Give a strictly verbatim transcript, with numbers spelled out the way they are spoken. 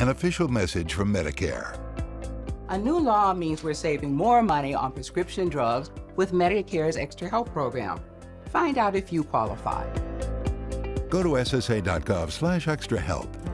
an official message from Medicare. A new law means we're saving more money on prescription drugs with Medicare's Extra Help program. Find out if you qualify. Go to S S A dot gov slash extra help